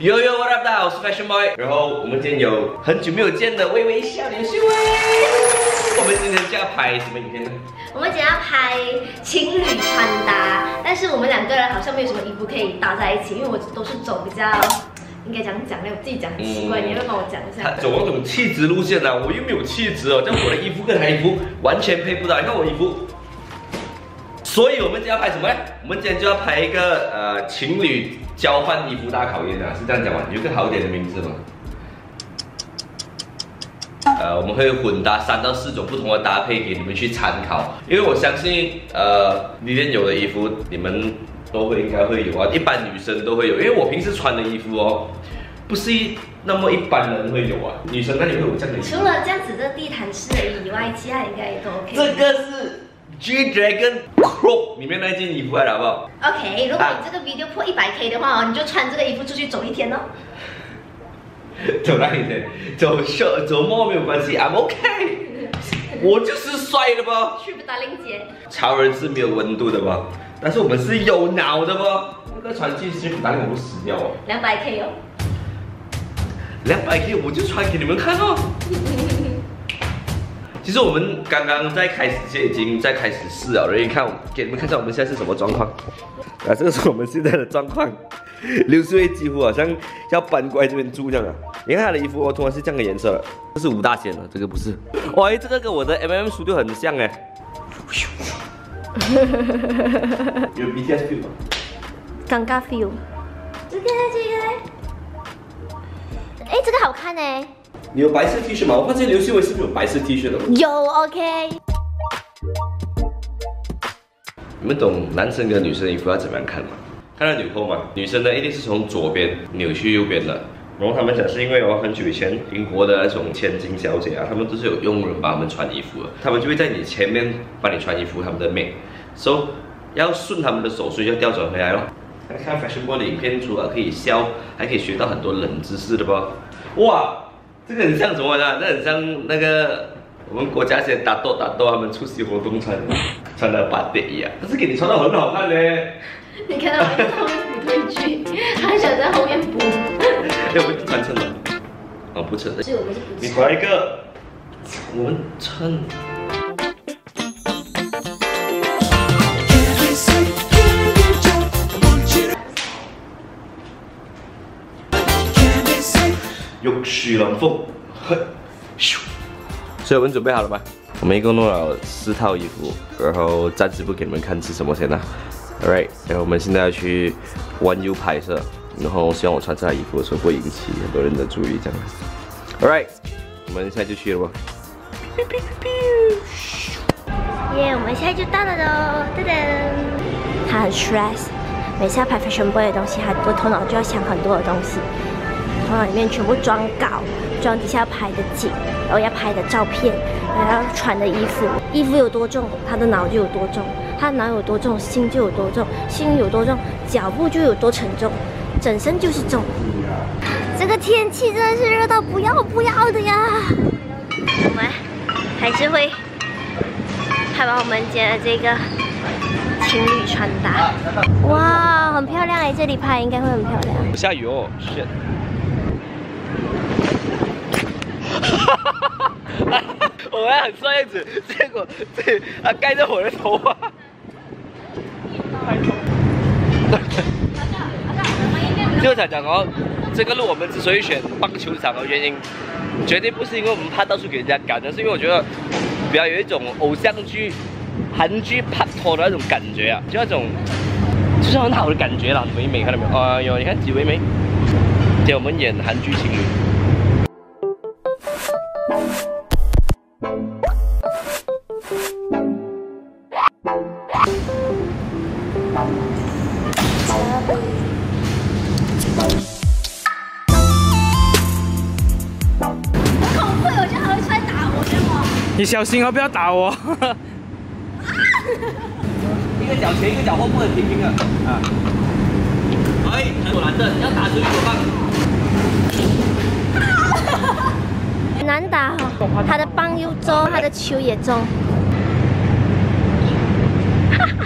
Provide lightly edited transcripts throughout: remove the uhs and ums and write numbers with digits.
Yo yo what up， 大家好，我是 Fashion Boy。然后我们今天有很久没有见的微微笑脸秀薇。我们今天就要拍什么影片呢？ 我们今天要拍情侣穿搭，但是我们两个人好像没有什么衣服可以搭在一起，因为我都是走比较。 应该讲呢，我自己讲很奇怪，你要不要帮我讲一下？ 他走那种气质路线啊，我又没有气质哦，这样我的衣服跟他衣服完全配不到。你看我衣服，所以我们今天要拍什么呢？我们今天就要拍一个情侣交换衣服大考验啊，是这样讲吗？有一个好一点的名字吗？我们会混搭3到4种不同的搭配给你们去参考，因为我相信Vivian有的衣服你们。 应该会有啊，一般女生都会有，因为我平时穿的衣服哦，不是那么一般人会有啊。女生那里会有这样的衣服？ 除了这样子的地毯式的以外，其他应该都 OK。 这个是 G Dragon Crop 里面那件衣服来了，好不好 ？OK， 如果你这个 video 破100K 的话哦，你就穿这个衣服出去走一天哦。 走哪一天？走摸没有关系 ，I'm OK。我就是帅的吧？ 去不打领结。 潮人是没有温度的吧？ 但是我们是有脑的不？那个穿去哪里我不死掉哦 ？200K 哦 ，200K 我就穿给你们看哦。其实我们刚刚在开始前已经在开始试了，你看，给你们看一下我们现在是什么状况。啊，这个是我们现在的状况。刘思维几乎好像要搬过来这边住这样啊。你看他的衣服哦，突然是这样的颜色了，这是5大仙了，这个不是。哇，这个跟我的 MM 很像哎。有 BTS feel 吗？ 尴尬 feel。这个，哎，这个好看哎。 你有白色 T 恤吗？我发现刘希伟是不是有白色 T 恤的？ 有 OK。 你们懂男生跟女生的衣服要怎么样看吗？看到纽扣吗？女生呢一定是从左边扭去右边的。 然后他们讲是因为哦，很久以前英国的那种千金小姐啊，他们都是有佣人帮他们穿衣服的，他们就会在你前面帮你穿衣服，他们的妹，所以要顺他们的手，所以要调转回来咯。看 Fashion Boy 的影片，除了可以笑，还可以学到很多冷知识的吧？哇，这个很像什么呢？这很像那个我们国家现在打斗他们出席活动穿的芭比一样，但是给你穿的很好看嘞。 你看到我在后面补推剧，他想在后面补。 哎，我们不穿衬的，哦，不衬的。 是我们是不衬。 你来一个，我们衬。玉树临风，咻！所以我们准备好了吗？我们一共弄了4套衣服，然后暂时不给你们看是什么先啦。Alright， 然后我们现在要去弯 U 拍摄。 然后希望我穿这套衣服的时候不会引起很多人的注意，这样。Alright， 我们现在就去了吧。 耶，我们现在就到了喽！噔噔。他很 stress， 每次要拍 Fashion Boy 的东西，他的头脑就要想很多的东西，头脑里面全部装稿，装底下要拍的景，然后要拍的照片，然后要穿的衣服，衣服有多重，他的脑就有多重，他的脑有多重，心就有多重，心有多重，脚步就有多沉重。 整身就是重，这个天气真的是热到不要的呀！我们还是会拍完我们今天的这个情侣穿搭，哇，很漂亮哎！这里拍应该会很漂亮。 下雨哦 ，shit！ 我还很帅样子，结果他盖着我的头发。就想讲哦，这个路我们之所以选棒球场的原因，绝对不是因为我们怕到处给人家赶，而是因为我觉得比较有一种偶像剧、韩剧拍拖的那种感觉啊，就那种就是很好的感觉啦。唯美看到没有？哎呦，你看几唯美，今天我们演韩剧情侣。 你小心哦，不要打我！ 一个脚前，一个脚后，不能平平的啊！哎，还有蓝色，要打出去多棒！ 难打哦，他的棒又重，他的球也重，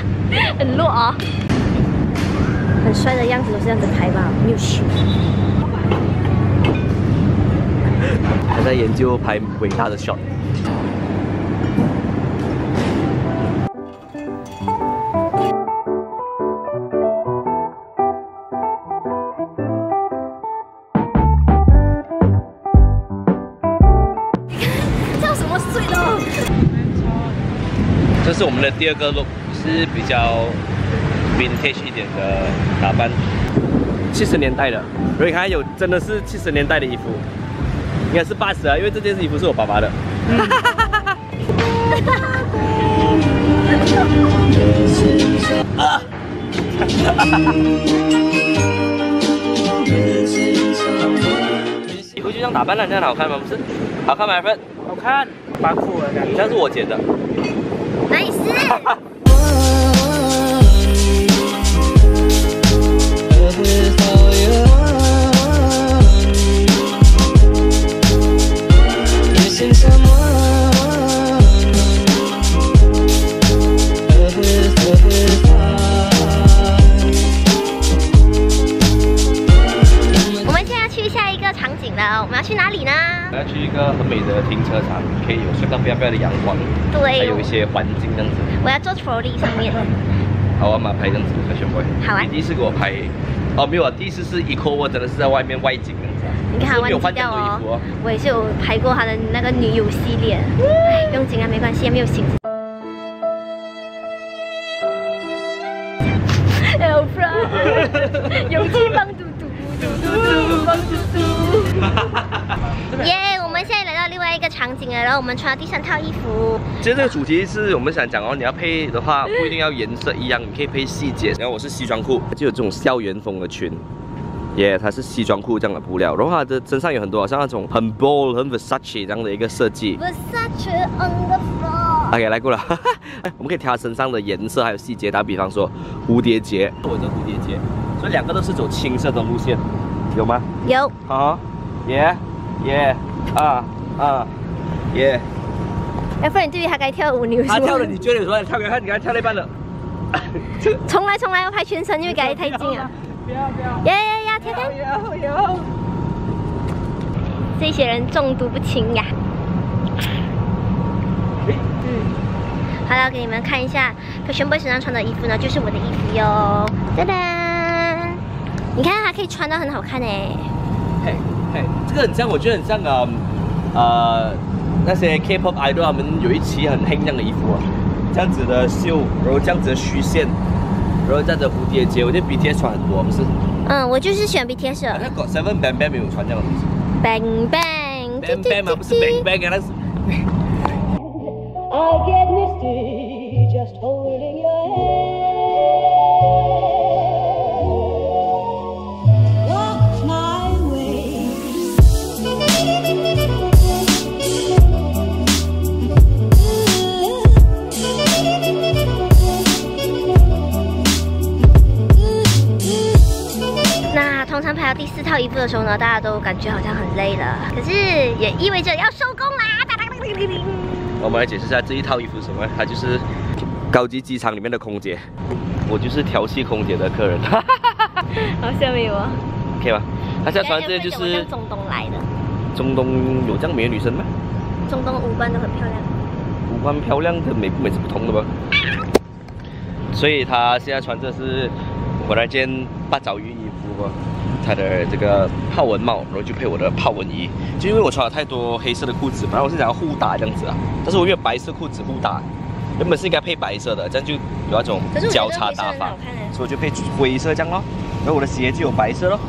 很弱啊、哦！很帅的样子都是这样子拍吧，没有球。 在研究拍伟大的 shot。 叫什么水咯？ 这是我们的第二个 look， 是比较 vintage 一点的打扮，70年代的。所以看有真的是70年代的衣服，应该是80啊，因为这件衣服是我爸爸的。以后就这样打扮了，这样好看吗？不是，好看吗 ，Alfred？ 好看，蛮酷的感觉。 这样是我剪的。 Nice。 我们现在要去下一个场景了，我们要去哪里呢？ 我要去一个很美的停车场，可以有相当漂亮的阳光， 对， 还有一些环境这样子。 我要坐 trolley 上面。 好啊，马拍这样子，Fashion Boy。 好啊。 你第一次给我拍，哦没有啊，第一次是 Eco， 我真的是在外面外景这样子啊。 你看， 没有换这么多衣服哦。 我也是有拍过他的那个女友系列，哎，不用紧啊，没关系，没有心。Alfred， 勇气帮嘟嘟，嘟嘟帮嘟嘟。耶，我们现在来到另外一个场景了，然后我们穿了第3套衣服。 其实这个主题是我们想讲哦，你要配的话不一定要颜色一样，你可以配细节。然后我是西装裤，就有这种校园风的裙。它是西装裤这样的布料，然后它的身上有很多好像那种很 bold、很 Versace 这样的一个设计。 Versace on the floor。 OK， 来过了，我们可以挑它身上的颜色还有细节，打比方说蝴蝶结，我的蝴蝶结，所以2个都是走青色的路线，有吗？ 有。 啊，耶。 要不然你对于他该跳舞，你他跳了，你觉得说跳给看，你看跳了一半了。 重来，要拍全身，因为改得太近了。 不要！ 要跳跳。 有。 这些人中毒不轻呀。好了，给你们看一下Fashion Boy身上穿的衣服呢，就是我的衣服哟。噔噔，你看它可以穿到很好看哎。 嘿，这个很像，我觉得很像那些 K-pop idol 他们有一期很黑这样的衣服啊，这样子的袖，然后这样子的虚线，然后这样子的蝴蝶结，我觉得 BTS 穿很多，不是？ 我就是喜欢 BTS。好像 GOT7 Bang Bang 没有穿这样的东西。 Bang Bang。 Bang Bang 吗？不是 Bang Bang 啊，那是。 I get misty just holding your hand. Walk my way. 那通常拍到第4套衣服的时候呢，大家都感觉好像很累了，可是也意味着要收工啦。 我们来解释一下这一套衣服是什么，它就是高级机场里面的空姐，我就是调戏空姐的客人。 好笑没有啊？ 可以吗？他现在穿这些就是中东来的。 中东有这样美的女生吗？ 中东五官都很漂亮。 五官漂亮的美不美是不同的吧？所以他现在穿的是我那件八爪鱼衣服吧，他的这个豹纹帽，然后就配我的豹纹衣。就因为我穿了太多黑色的裤子，本来我是想要互打这样子啊，但是我因为白色裤子互打，原本是应该配白色的，这样就有那种交叉打法，所以我就配灰色这样咯。然后我的鞋就有白色咯。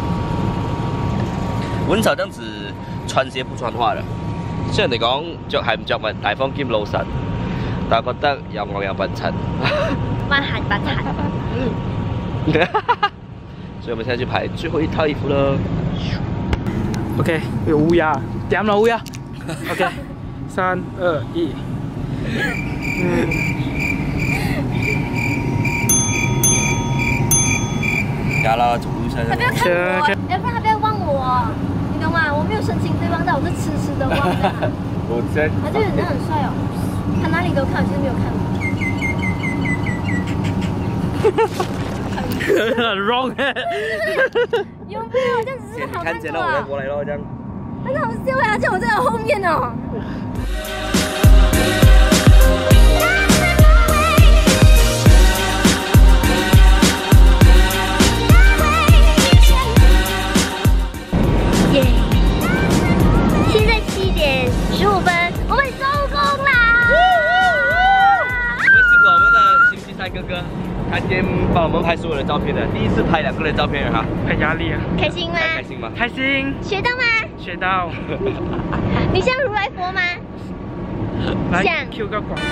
我很少这样子穿鞋不穿袜的。雖然嚟講着係唔着襪，大方兼老實，但係覺得有我有笨柒。 萬閒不柒。 所以我們現在去排最後一套衣服了。 OK， 有烏鴉，點啦烏鴉。OK， 3、2、1。 加啦，走路先。 他不要看我，要不然他不要望我。你懂吗？我没有深情对望，但我是痴痴的望的。 我在。 他这个人很帅哦，他哪里都看，就是没有看我。 很 wrong 有没有？这样子是好看的。 看见了，我再过来咯，这样。 很好笑呀，而且我在后面哦。耶！现在7点15分，我们收工啦！ 我们辛苦我们的星期三哥哥，他今天帮我们拍所有的照片的，第一次拍2个人照片哈， 很压力啊。 开心吗？ 开心吗？ 开心。 学到吗？ 学到。 你像如来佛吗？ 来像 Q 个广。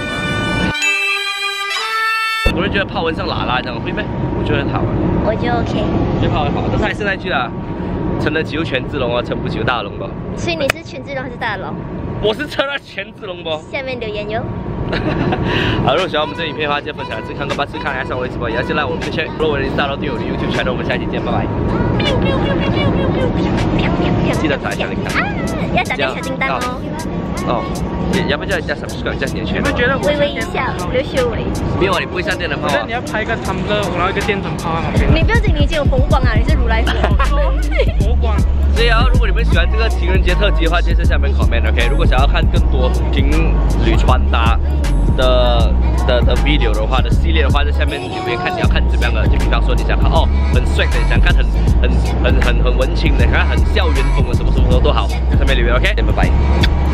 我就觉得泡温像喇喇这样会咩？我觉得很好玩。 我就 OK。 我觉得泡很好，但是还是那句啦，撑得起就权志龙哦，撑不起就大龙吧。 所以你是权志龙还是大龙？ 我是撑了权志龙不？ 下面留言哟。 好，如果喜欢我们这影片的话，记得分享、看个8次看，还上我的直播，也要进来我们的 channel， 如果你大到对我的 YouTube channel， 我们下期见，拜拜。记得打一下铃铛， 要打开小叮当哦。 哦，要不要加 subscribe 加点圈？ 你们觉得我微微一笑，刘秀伟。 没有啊，你不会上电灯泡啊我觉得你？要拍一个 Tumblr， 然后一个电灯泡在旁边。 你不要紧，你已经有红光啊，你是如来佛。 佛光。 所以啊，如果你们喜欢这个情人节特辑的话，记得在下面 comment，OK？ 如果想要看更多情侣穿搭的 video 的话的系列的话，在下面留言看你要看怎么样的，就比方说你想看哦很帅的，你想看很文青的，想看很校园风的，什么都好，在上面留言 OK？拜拜。